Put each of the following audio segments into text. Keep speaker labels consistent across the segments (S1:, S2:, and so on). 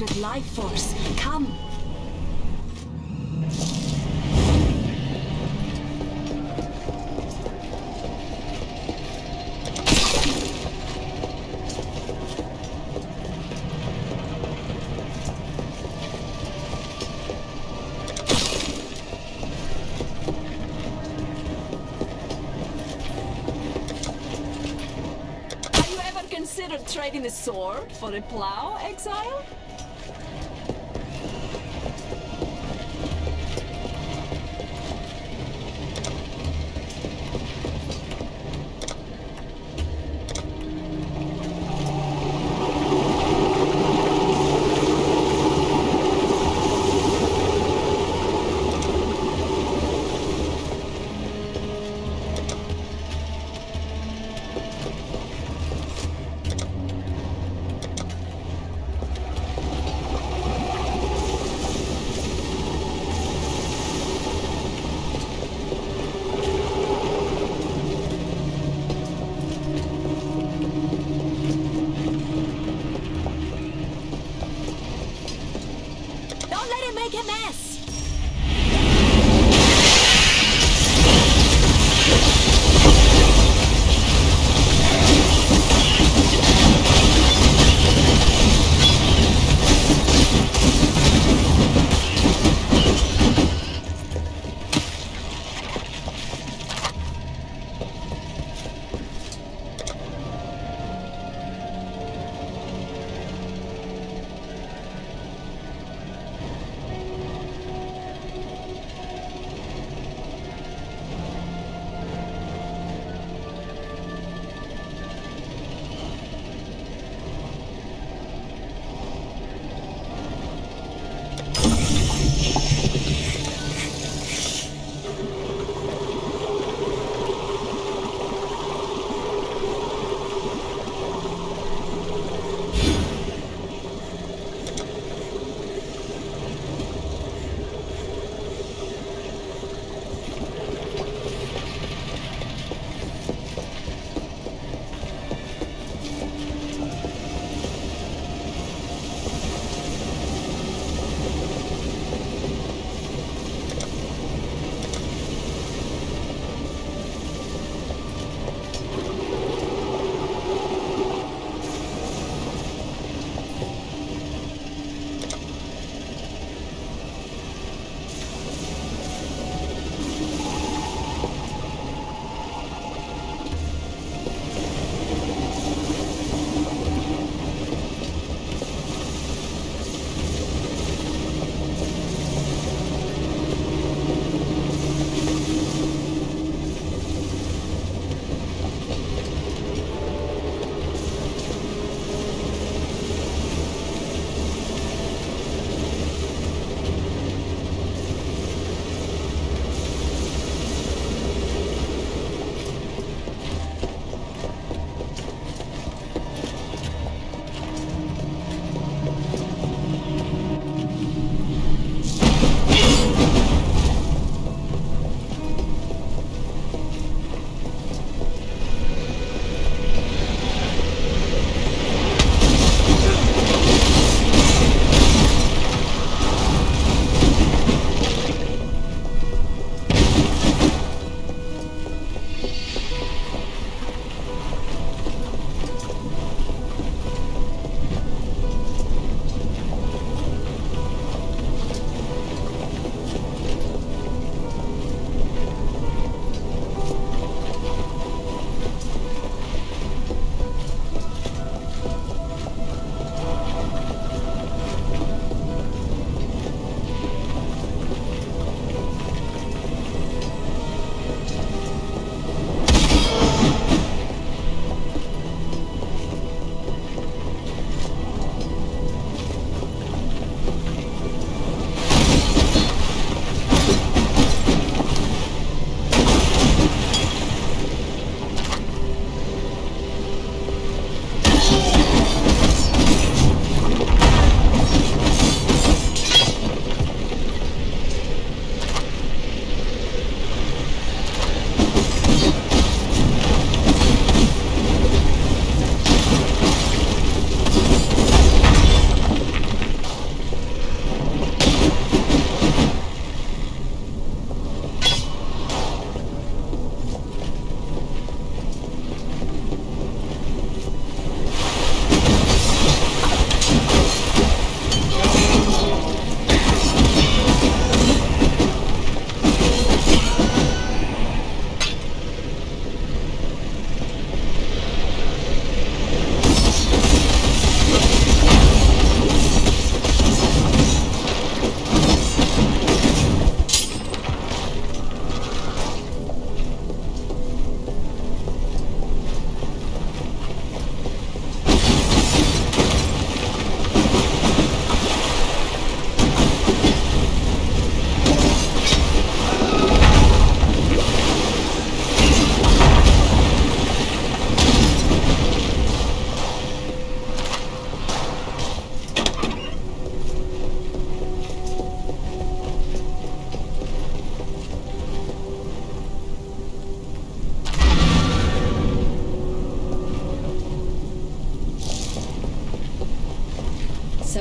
S1: embodied life force. Come. Considered trading the sword for a plow, Exile?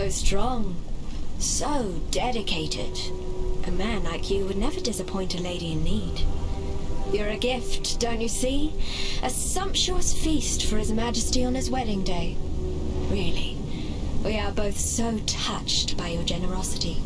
S2: So strong. So dedicated. A man like you would never disappoint a lady in need. You're a gift, don't you see? A sumptuous feast for His Majesty on his wedding day. Really, we are both so touched by your generosity.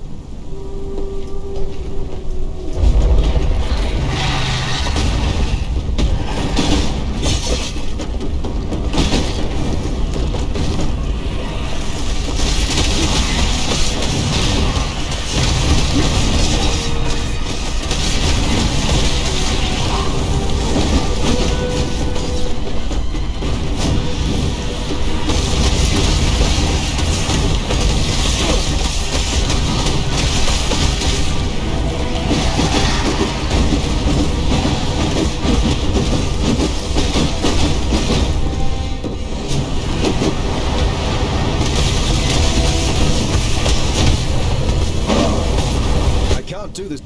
S3: Do this.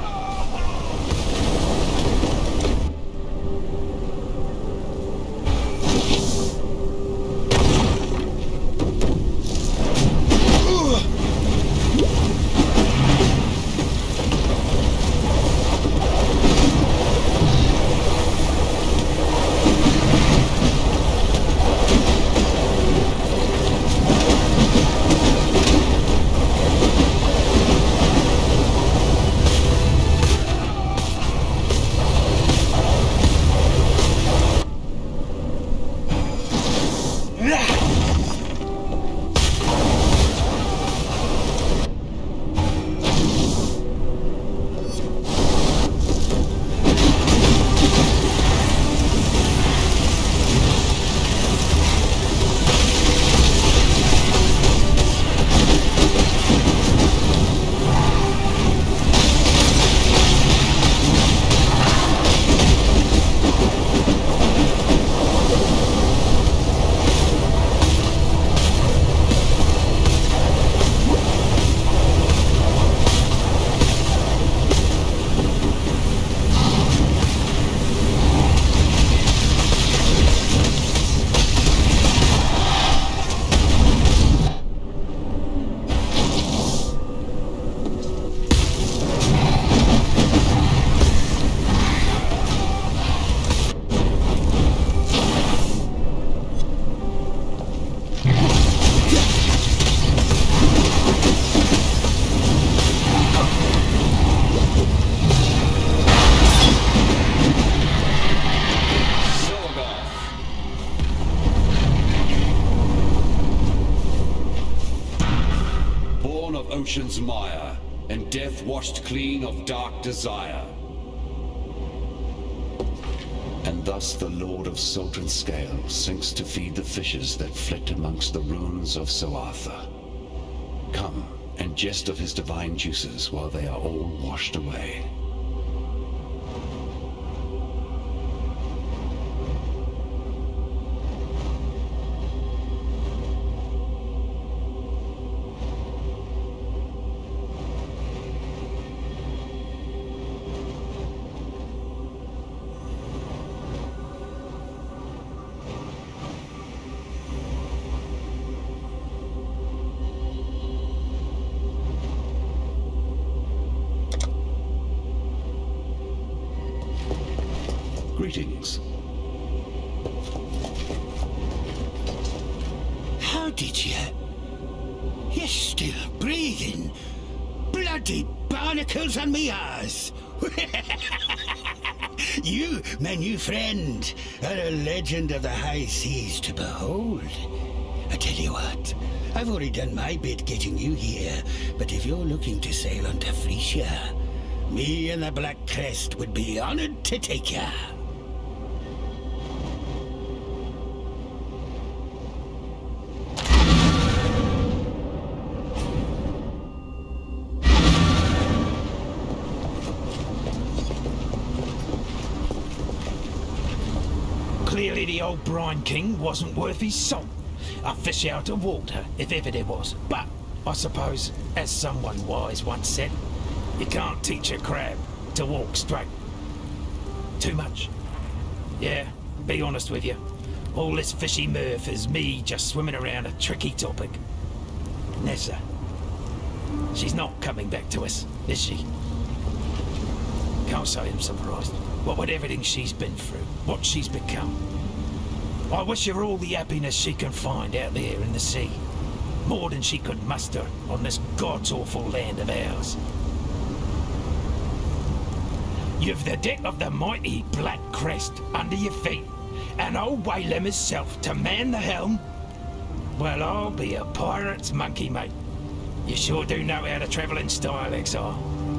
S3: Ocean's mire, and death washed clean of dark desire. And thus the Lord of Salt and Scale sinks to feed the fishes that flit amongst the ruins of Soartha. Come and jest of his divine juices while they are all washed away. Greetings.
S4: How did you? You're still breathing. Bloody barnacles on me arse. You, my new friend, are a legend of the high seas to behold. I tell you what, I've already done my bit getting you here, but if you're looking to sail on to Frisia, me and the Black Crest would be honored to take ya.
S5: Clearly the old Brine King wasn't worth his salt. A fish out of water, if ever there was. But, I suppose, as someone wise once said, you can't teach a crab to walk straight. Too much? Yeah, be honest with you. All this fishy mirth is me just swimming around a tricky topic. Nessa. She's not coming back to us, is she? Can't say I'm surprised. What with everything she's been through, what she's become. I wish her all the happiness she can find out there in the sea. More than she could muster on this god's-awful land of ours. You've the deck of the mighty Black Crest under your feet, and old Whalem himself to man the helm. Well, I'll be a pirate's monkey, mate. You sure do know how to travel in style, Exile.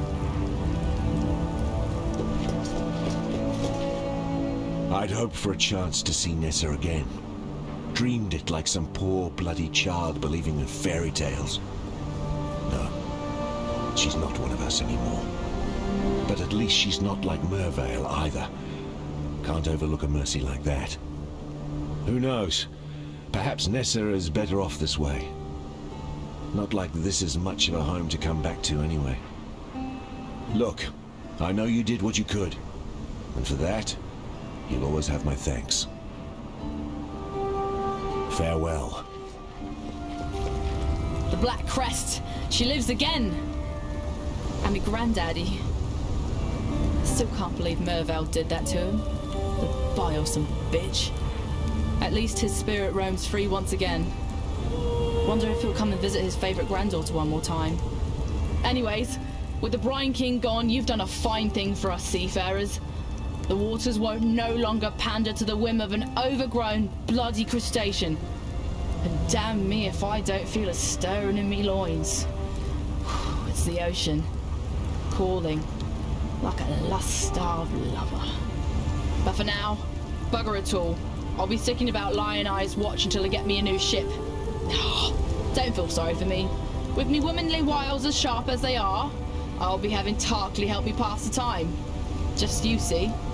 S6: I'd hoped for a chance to see Nessa again. Dreamed it like some poor bloody child believing in fairy tales. No, she's not one of us anymore. But at least she's not like Mervale either. Can't overlook a mercy like that. Who knows? Perhaps Nessa is better off this way. Not like this is much of a home to come back to anyway. Look, I know you did what you could. And for that, you'll always have my thanks. Farewell.
S1: The Black Crest. She lives again. And my granddaddy. Still can't believe Mervale did that to him. The bilesome bitch. At least his spirit roams free once again. Wonder if he'll come and visit his favourite granddaughter one more time. Anyways, with the Brine King gone, you've done a fine thing for us seafarers. The waters won't no longer pander to the whim of an overgrown, bloody crustacean. And damn me if I don't feel a stirring in me loins. It's the ocean, calling, like a lust-starved lover. But for now, bugger it all. I'll be sticking about Lion Eye's watch until I get me a new ship. Don't feel sorry for me. With me womanly wiles as sharp as they are, I'll be having Tarkley help me pass the time. Just you see.